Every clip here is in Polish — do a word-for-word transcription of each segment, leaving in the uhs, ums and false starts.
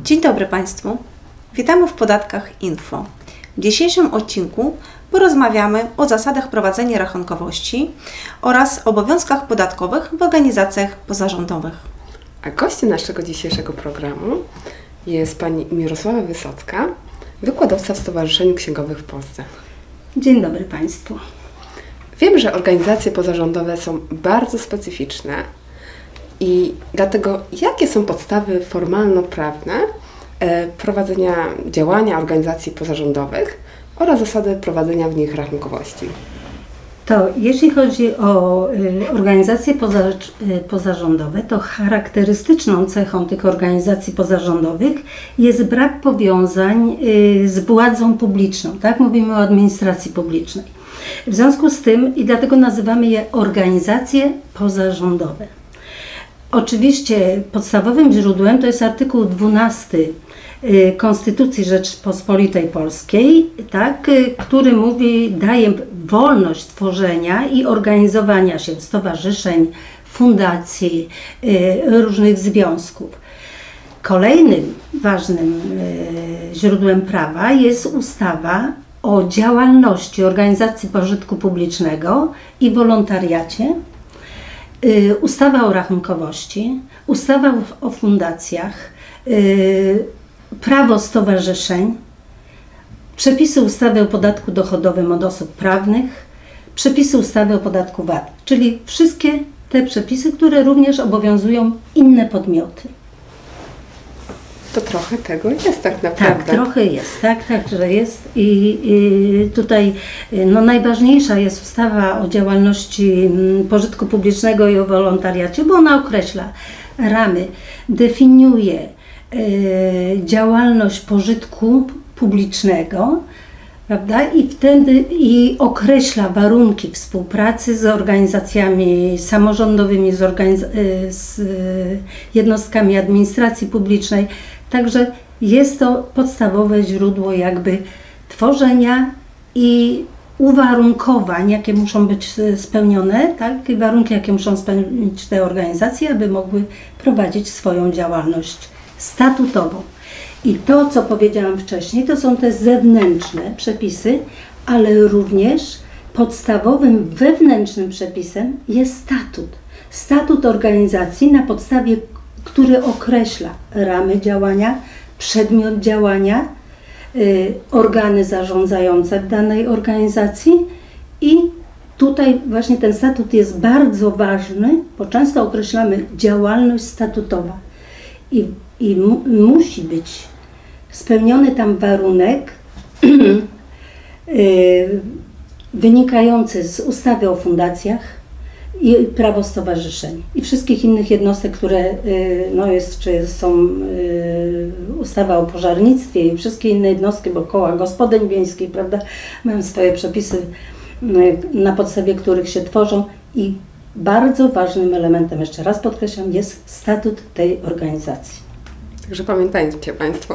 Dzień dobry Państwu, witamy w Podatkach Info. W dzisiejszym odcinku porozmawiamy o zasadach prowadzenia rachunkowości oraz obowiązkach podatkowych w organizacjach pozarządowych. A gościem naszego dzisiejszego programu jest pani Mirosława Wysocka, wykładowca w Stowarzyszeniu Księgowych w Polsce. Dzień dobry Państwu. Wiem, że organizacje pozarządowe są bardzo specyficzne i dlatego jakie są podstawy formalno-prawne prowadzenia działania organizacji pozarządowych oraz zasady prowadzenia w nich rachunkowości? To jeśli chodzi o y, organizacje poza, y, pozarządowe, to charakterystyczną cechą tych organizacji pozarządowych jest brak powiązań y, z władzą publiczną, tak? Mówimy o administracji publicznej. W związku z tym i dlatego nazywamy je organizacje pozarządowe. Oczywiście podstawowym źródłem to jest artykuł dwunasty Konstytucji Rzeczypospolitej Polskiej, tak, który mówi, daje wolność tworzenia i organizowania się stowarzyszeń, fundacji, różnych związków. Kolejnym ważnym źródłem prawa jest ustawa o działalności organizacji pożytku publicznego i wolontariacie, ustawa o rachunkowości, ustawa o fundacjach, prawo stowarzyszeń, przepisy ustawy o podatku dochodowym od osób prawnych, przepisy ustawy o podatku V A T, czyli wszystkie te przepisy, które również obowiązują inne podmioty. To trochę tego jest tak naprawdę. Tak, trochę jest, tak, tak, że jest i, i tutaj no, najważniejsza jest ustawa o działalności pożytku publicznego i o wolontariacie, bo ona określa ramy, definiuje działalność pożytku publicznego, prawda? I wtedy i określa warunki współpracy z organizacjami samorządowymi, z, organiz z jednostkami administracji publicznej. Także jest to podstawowe źródło jakby tworzenia i uwarunkowań, jakie muszą być spełnione, tak? I warunki, jakie muszą spełnić te organizacje, aby mogły prowadzić swoją działalność statutową. I to, co powiedziałam wcześniej, to są te zewnętrzne przepisy, ale również podstawowym wewnętrznym przepisem jest statut. Statut organizacji, na podstawie który określa ramy działania, przedmiot działania, y, organy zarządzające w danej organizacji i tutaj właśnie ten statut jest bardzo ważny, bo często określamy działalność statutowa i I mu, musi być spełniony tam warunek yy, wynikający z ustawy o fundacjach i prawo stowarzyszeń i wszystkich innych jednostek, które yy, no jest, czy są yy, ustawa o pożarnictwie i wszystkie inne jednostki, bo koła gospodyń wiejskich, prawda, mają swoje przepisy, yy, na podstawie których się tworzą i bardzo ważnym elementem, jeszcze raz podkreślam, jest statut tej organizacji. Także pamiętajcie Państwo.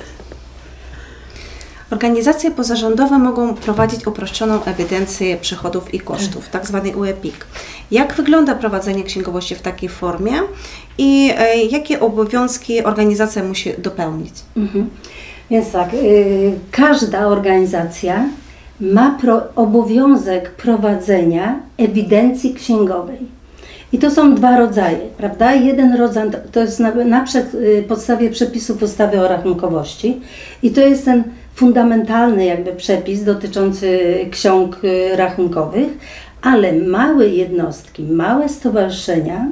Organizacje pozarządowe mogą prowadzić uproszczoną ewidencję przychodów i kosztów, tak zwany U E P I K. Jak wygląda prowadzenie księgowości w takiej formie i e, jakie obowiązki organizacja musi dopełnić? Mhm. Więc tak, y, każda organizacja ma pro, obowiązek prowadzenia ewidencji księgowej. I to są dwa rodzaje, prawda? Jeden rodzaj to jest na, na przed, podstawie przepisów ustawy o rachunkowości i to jest ten fundamentalny jakby przepis dotyczący ksiąg rachunkowych, ale małe jednostki, małe stowarzyszenia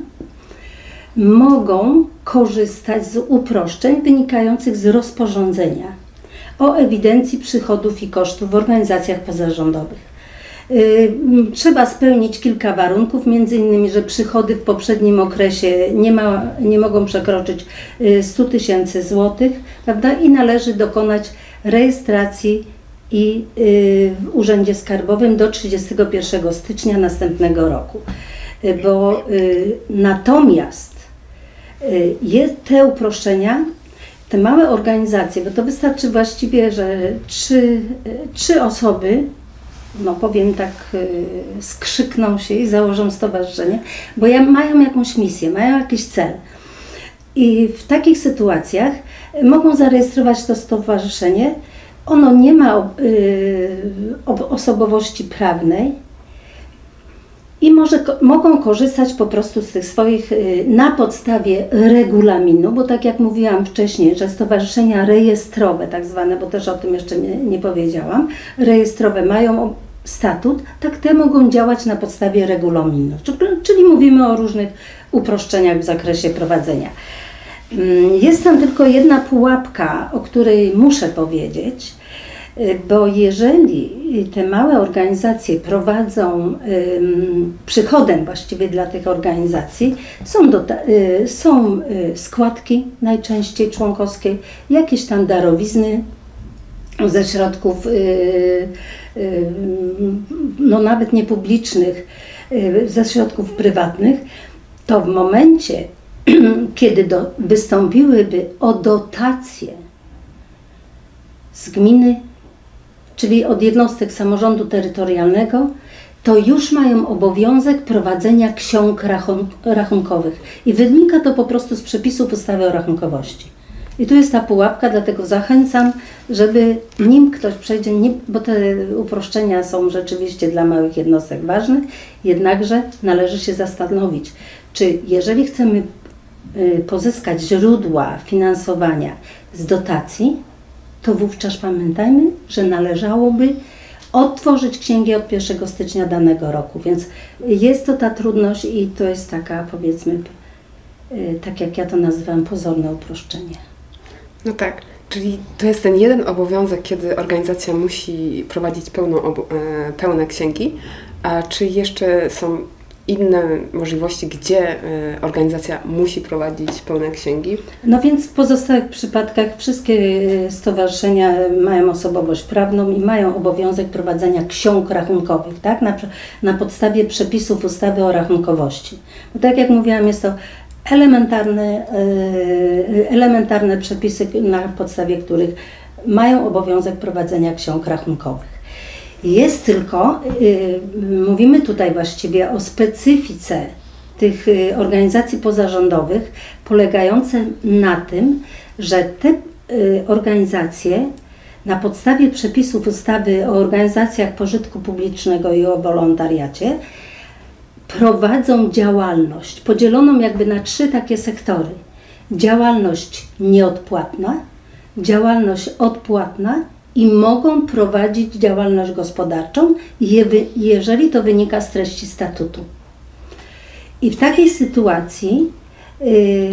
mogą korzystać z uproszczeń wynikających z rozporządzenia o ewidencji przychodów i kosztów w organizacjach pozarządowych. Trzeba spełnić kilka warunków, między innymi, że przychody w poprzednim okresie nie, ma, nie mogą przekroczyć stu tysięcy złotych, prawda? I należy dokonać rejestracji i w Urzędzie Skarbowym do trzydziestego pierwszego stycznia następnego roku. Bo natomiast jest te uproszczenia, te małe organizacje, bo to wystarczy właściwie, że trzy, trzy osoby, no powiem tak, skrzykną się i założą stowarzyszenie, bo mają jakąś misję, mają jakiś cel. I w takich sytuacjach mogą zarejestrować to stowarzyszenie. Ono nie ma osobowości prawnej i może, mogą korzystać po prostu z tych swoich, na podstawie regulaminu, bo tak jak mówiłam wcześniej, że stowarzyszenia rejestrowe, tak zwane, bo też o tym jeszcze nie, nie powiedziałam, rejestrowe mają statut, tak te mogą działać na podstawie regulaminu, czyli mówimy o różnych uproszczeniach w zakresie prowadzenia. Jest tam tylko jedna pułapka, o której muszę powiedzieć, bo jeżeli te małe organizacje prowadzą przychodem właściwie dla tych organizacji, są, są składki najczęściej członkowskie, jakieś tam darowizny ze środków no nawet niepublicznych, ze środków prywatnych, to w momencie, kiedy do, wystąpiłyby o dotację z gminy, czyli od jednostek samorządu terytorialnego, to już mają obowiązek prowadzenia ksiąg rachun rachunkowych. I wynika to po prostu z przepisów ustawy o rachunkowości. I tu jest ta pułapka, dlatego zachęcam, żeby nim ktoś przejdzie, nie, bo te uproszczenia są rzeczywiście dla małych jednostek ważne, jednakże należy się zastanowić, czy jeżeli chcemy pozyskać źródła finansowania z dotacji, to wówczas pamiętajmy, że należałoby odtworzyć księgi od pierwszego stycznia danego roku, więc jest to ta trudność i to jest taka, powiedzmy, tak jak ja to nazywam, pozorne uproszczenie. No tak, czyli to jest ten jeden obowiązek, kiedy organizacja musi prowadzić pełną pełne księgi, a czy jeszcze są inne możliwości, gdzie organizacja musi prowadzić pełne księgi? No więc w pozostałych przypadkach wszystkie stowarzyszenia mają osobowość prawną i mają obowiązek prowadzenia ksiąg rachunkowych, tak? Na, na podstawie przepisów ustawy o rachunkowości. Bo tak jak mówiłam, jest to elementarne, elementarne przepisy, na podstawie których mają obowiązek prowadzenia ksiąg rachunkowych. Jest tylko, mówimy tutaj właściwie o specyfice tych organizacji pozarządowych, polegające na tym, że te organizacje na podstawie przepisów ustawy o organizacjach pożytku publicznego i o wolontariacie prowadzą działalność podzieloną jakby na trzy takie sektory. Działalność nieodpłatna, działalność odpłatna i mogą prowadzić działalność gospodarczą, jeżeli to wynika z treści statutu. I w takiej sytuacji yy,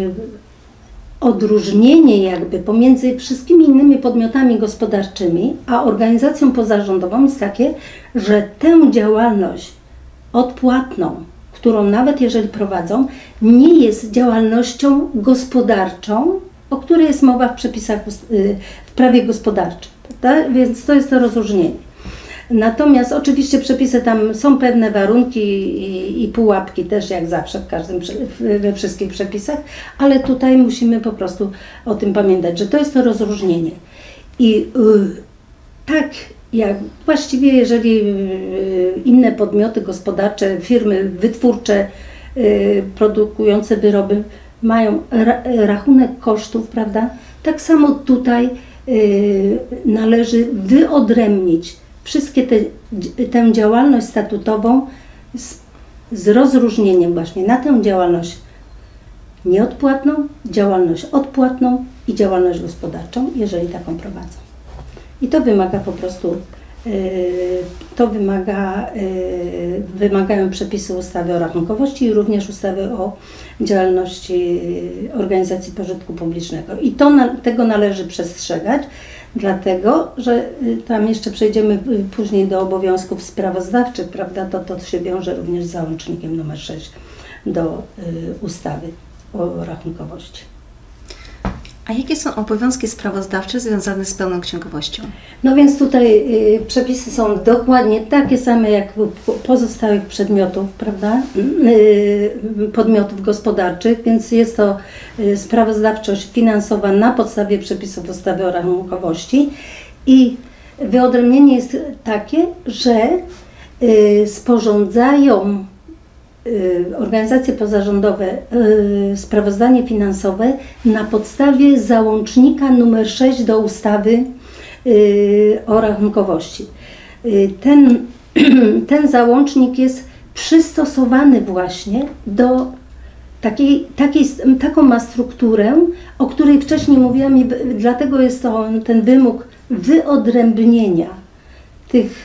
odróżnienie jakby pomiędzy wszystkimi innymi podmiotami gospodarczymi a organizacją pozarządową jest takie, że tę działalność odpłatną, którą nawet jeżeli prowadzą, nie jest działalnością gospodarczą, o której jest mowa w przepisach, w prawie gospodarczym. Tak? Więc to jest to rozróżnienie. Natomiast oczywiście przepisy tam są pewne warunki i, i pułapki też jak zawsze w każdym, we wszystkich przepisach, ale tutaj musimy po prostu o tym pamiętać, że to jest to rozróżnienie. I yy, tak jak właściwie jeżeli yy, inne podmioty gospodarcze, firmy wytwórcze, yy, produkujące wyroby mają ra, rachunek kosztów, prawda? Tak samo tutaj yy, należy wyodrębnić wszystkie te, tę działalność statutową z, z rozróżnieniem właśnie na tę działalność nieodpłatną, działalność odpłatną i działalność gospodarczą, jeżeli taką prowadzą. I to wymaga po prostu, yy, to wymaga, yy, wymagają przepisy ustawy o rachunkowości i również ustawy o działalności organizacji pożytku publicznego. I to na, tego należy przestrzegać, dlatego, że tam jeszcze przejdziemy później do obowiązków sprawozdawczych, prawda, to to się wiąże również z załącznikiem numer sześć do y, ustawy o rachunkowości. A jakie są obowiązki sprawozdawcze związane z pełną księgowością? No więc tutaj y, przepisy są dokładnie takie same jak u pozostałych przedmiotów, prawda, y, podmiotów gospodarczych, więc jest to y, sprawozdawczość finansowa na podstawie przepisów ustawy o rachunkowości i wyodrębnienie jest takie, że y, sporządzają organizacje pozarządowe sprawozdanie finansowe na podstawie załącznika numer sześć do ustawy o rachunkowości. Ten, ten załącznik jest przystosowany właśnie do takiej, takiej, taką ma strukturę, o której wcześniej mówiłam i dlatego jest to ten wymóg wyodrębnienia tych,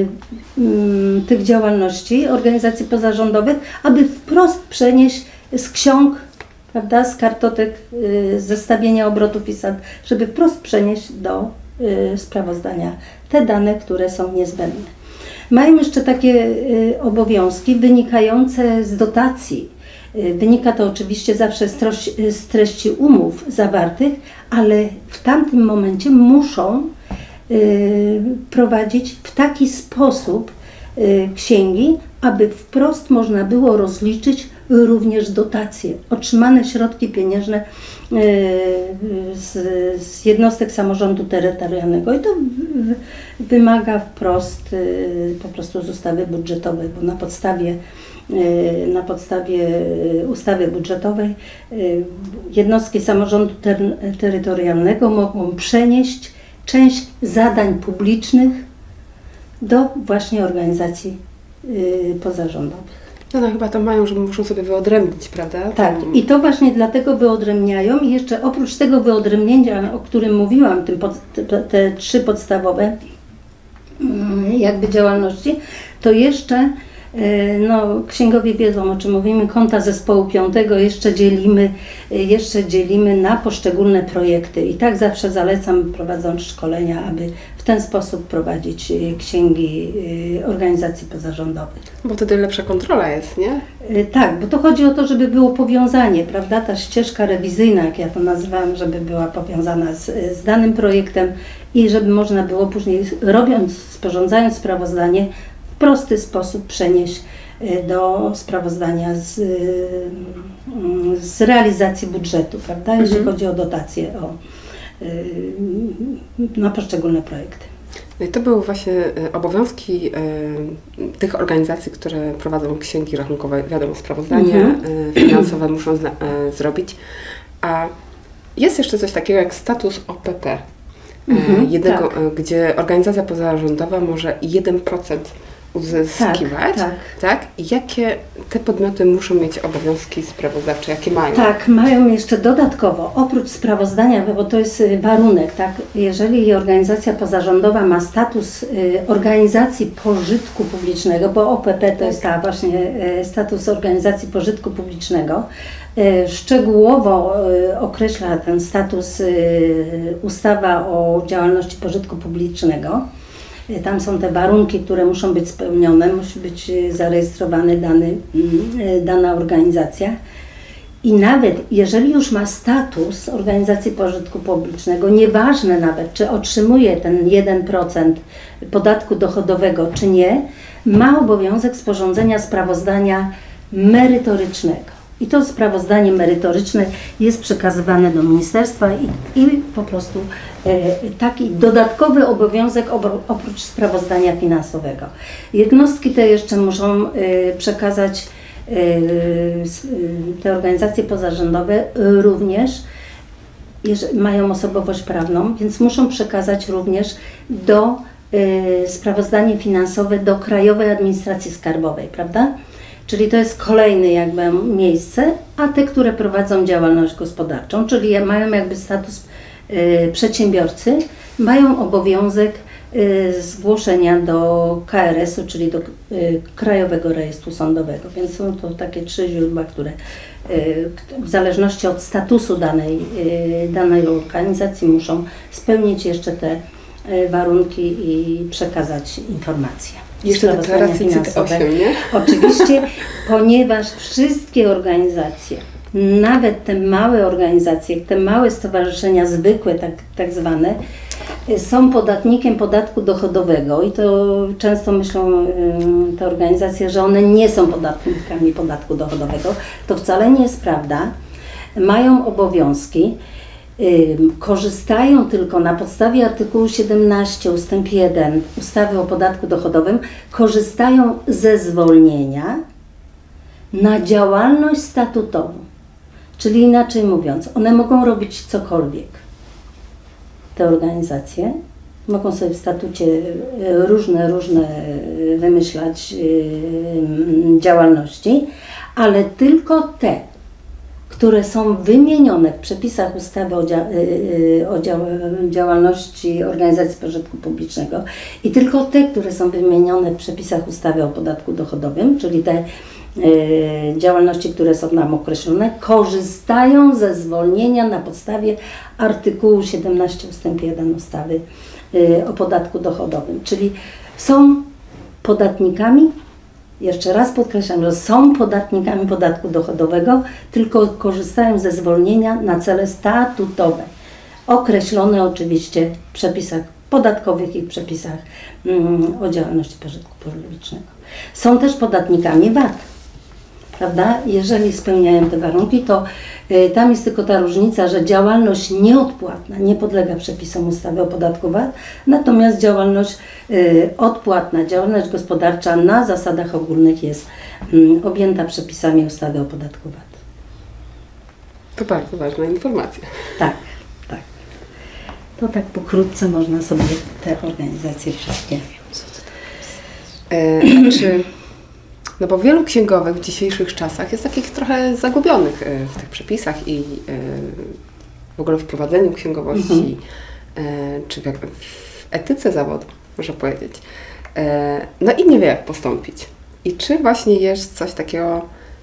tych działalności organizacji pozarządowych, aby wprost przenieść z ksiąg, prawda, z kartotek, z zestawienia obrotów i sald, żeby wprost przenieść do sprawozdania te dane, które są niezbędne. Mają jeszcze takie obowiązki wynikające z dotacji. Wynika to oczywiście zawsze z, troś, z treści umów zawartych, ale w tamtym momencie muszą y, prowadzić w taki sposób y, księgi, aby wprost można było rozliczyć również dotacje, otrzymane środki pieniężne y, z, z jednostek samorządu terytorialnego. I to w, wymaga wprost y, po prostu z ustawy budżetowej, bo na podstawie Na podstawie ustawy budżetowej jednostki samorządu ter terytorialnego mogą przenieść część zadań publicznych do właśnie organizacji pozarządowych. No, no chyba to mają, że muszą sobie wyodrębnić, prawda? Tak, i to właśnie dlatego wyodrębniają i jeszcze oprócz tego wyodrębnienia, o którym mówiłam, tym pod, te, te trzy podstawowe jakby działalności, to jeszcze no, księgowie wiedzą, o czym mówimy, konta zespołu piątego jeszcze dzielimy, jeszcze dzielimy na poszczególne projekty i tak zawsze zalecam, prowadząc szkolenia, aby w ten sposób prowadzić księgi organizacji pozarządowych. Bo wtedy lepsza kontrola jest, nie? Tak, bo to chodzi o to, żeby było powiązanie, prawda, ta ścieżka rewizyjna, jak ja to nazywam, żeby była powiązana z, z danym projektem i żeby można było później, robiąc, sporządzając sprawozdanie, w prosty sposób przenieść do sprawozdania z, z realizacji budżetu, prawda, jeśli mhm. chodzi o dotacje o, na poszczególne projekty. No i to były właśnie obowiązki tych organizacji, które prowadzą księgi rachunkowe, wiadomo, sprawozdania mhm. finansowe muszą zna, zrobić. A jest jeszcze coś takiego jak status O P P, mhm, jednego, tak. gdzie organizacja pozarządowa może jeden procent uzyskiwać, tak, tak. tak? I jakie te podmioty muszą mieć obowiązki sprawozdawcze, jakie mają? Tak, mają jeszcze dodatkowo, oprócz sprawozdania, bo to jest warunek, tak? Jeżeli organizacja pozarządowa ma status y, organizacji pożytku publicznego, bo O P P to tak. jest ta właśnie y, status organizacji pożytku publicznego, y, szczegółowo y, określa ten status y, ustawa o działalności pożytku publicznego. Tam są te warunki, które muszą być spełnione, musi być zarejestrowany dany, dana organizacja. I nawet jeżeli już ma status organizacji pożytku publicznego, nieważne nawet, czy otrzymuje ten jeden procent podatku dochodowego, czy nie, ma obowiązek sporządzenia sprawozdania merytorycznego. I to sprawozdanie merytoryczne jest przekazywane do ministerstwa i, i po prostu e, taki dodatkowy obowiązek oprócz sprawozdania finansowego. Jednostki te jeszcze muszą e, przekazać, e, te organizacje pozarządowe również jeżeli mają osobowość prawną, więc muszą przekazać również do e, sprawozdanie finansowe do Krajowej Administracji Skarbowej, prawda? Czyli to jest kolejne jakby miejsce, a te, które prowadzą działalność gospodarczą, czyli mają jakby status y, przedsiębiorcy, mają obowiązek y, zgłoszenia do K R S u, czyli do y, Krajowego Rejestru Sądowego. Więc są to takie trzy źródła, które y, w zależności od statusu danej, y, danej organizacji muszą spełnić jeszcze te y, warunki i przekazać informacje. Jeszcze deklaracje C I T osiem, nie? Oczywiście, ponieważ wszystkie organizacje, nawet te małe organizacje, te małe stowarzyszenia zwykłe, tak, tak zwane, są podatnikiem podatku dochodowego i to często myślą y, te organizacje, że one nie są podatnikami podatku dochodowego. To wcale nie jest prawda. Mają obowiązki. Korzystają tylko na podstawie artykułu siedemnaście ustęp jeden ustawy o podatku dochodowym, korzystają ze zwolnienia na działalność statutową. Czyli inaczej mówiąc, one mogą robić cokolwiek. Te organizacje mogą sobie w statucie różne, różne wymyślać działalności, ale tylko te, które są wymienione w przepisach ustawy o, dzia o dzia działalności organizacji pożytku publicznego i tylko te, które są wymienione w przepisach ustawy o podatku dochodowym, czyli te y, działalności, które są nam określone, korzystają ze zwolnienia na podstawie artykułu siedemnaście ustęp jeden ustawy y, o podatku dochodowym, czyli są podatnikami. Jeszcze raz podkreślam, że są podatnikami podatku dochodowego, tylko korzystają ze zwolnienia na cele statutowe, określone oczywiście w przepisach podatkowych i w przepisach mm, o działalności pożytku publicznego. Są też podatnikami V A T, prawda? Jeżeli spełniają te warunki, to y, tam jest tylko ta różnica, że działalność nieodpłatna nie podlega przepisom ustawy o podatku V A T, natomiast działalność y, odpłatna, działalność gospodarcza na zasadach ogólnych jest y, objęta przepisami ustawy o podatku V A T. To bardzo ważna informacja. Tak, tak. To tak pokrótce można sobie te organizacje wszystkie. E, a czy... No bo wielu księgowych w dzisiejszych czasach jest takich trochę zagubionych w tych przepisach i w ogóle w prowadzeniu księgowości, mhm. czy w etyce zawodu, można powiedzieć. No i nie wie, jak postąpić. I czy właśnie jest coś takiego,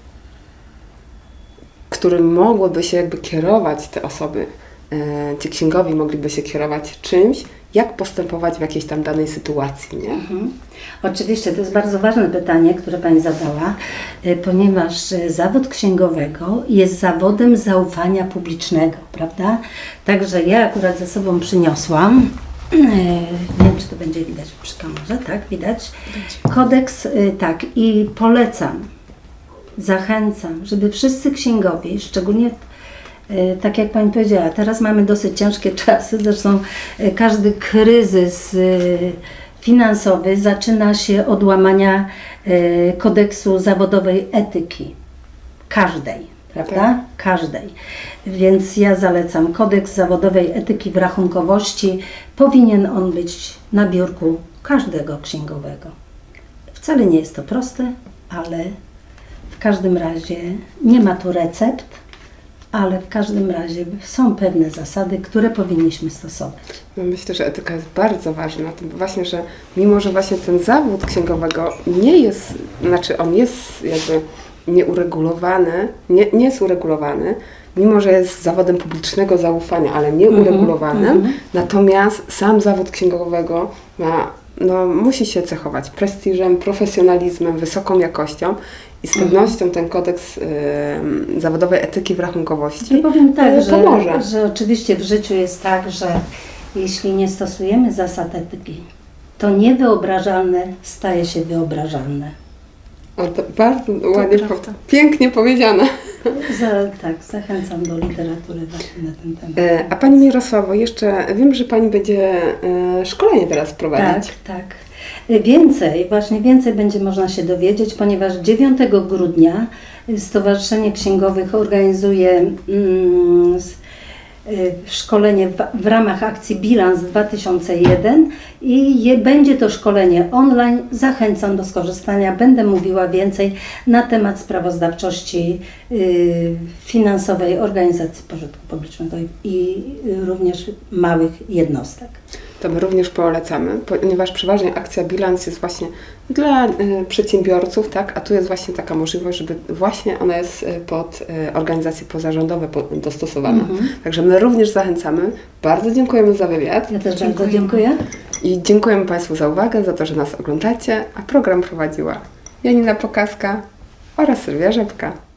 którym mogłyby się jakby kierować te osoby, ci księgowi mogliby się kierować czymś, jak postępować w jakiejś tam danej sytuacji, nie? Mhm. Oczywiście, to jest bardzo ważne pytanie, które Pani zadała, ponieważ zawód księgowego jest zawodem zaufania publicznego, prawda? Także ja akurat ze sobą przyniosłam, nie wiem, czy to będzie widać przy kamerze, tak? Widać? Kodeks, tak, i polecam, zachęcam, żeby wszyscy księgowi, szczególnie tak jak Pani powiedziała, teraz mamy dosyć ciężkie czasy, zresztą każdy kryzys finansowy zaczyna się od łamania kodeksu zawodowej etyki. Każdej, prawda? Tak. Każdej. Więc ja zalecam kodeks zawodowej etyki w rachunkowości. Powinien on być na biurku każdego księgowego. Wcale nie jest to proste, ale w każdym razie nie ma tu recept, ale w każdym razie są pewne zasady, które powinniśmy stosować. No myślę, że etyka jest bardzo ważna. To właśnie, że mimo, że właśnie ten zawód księgowego nie jest, znaczy on jest jakby nieuregulowany, nie, nie jest uregulowany, mimo, że jest zawodem publicznego zaufania, ale nieuregulowanym, mm-hmm. natomiast sam zawód księgowego ma, no, musi się cechować prestiżem, profesjonalizmem, wysoką jakością. I z pewnością ten kodeks y, zawodowej etyki w rachunkowości ja powiem tak, że, pomoże. Że oczywiście w życiu jest tak, że jeśli nie stosujemy zasad etyki, to niewyobrażalne staje się wyobrażalne. O, to bardzo to ładnie, po, pięknie powiedziane. Za, tak, zachęcam do literatury właśnie na ten temat. E, a Pani Mirosławo, jeszcze wiem, że Pani będzie e, szkolenie teraz prowadzić. Tak, tak. Więcej, właśnie więcej będzie można się dowiedzieć, ponieważ dziewiątego grudnia Stowarzyszenie Księgowych organizuje mm, szkolenie w, w ramach akcji Bilans dwa tysiące jeden i je, będzie to szkolenie online. Zachęcam do skorzystania. Będę mówiła więcej na temat sprawozdawczości y, finansowej organizacji pożytku publicznego i, i również małych jednostek. To my również polecamy, ponieważ przeważnie akcja Bilans jest właśnie dla y, przedsiębiorców, tak? A tu jest właśnie taka możliwość, żeby właśnie ona jest pod y, organizacje pozarządowe pod, dostosowana. Mm-hmm. Także my również zachęcamy. Bardzo dziękujemy za wywiad. Ja też dziękuję. bardzo dziękuję. I dziękujemy Państwu za uwagę, za to, że nas oglądacie, a program prowadziła Janina Pokaska oraz Sylwia Rzepka.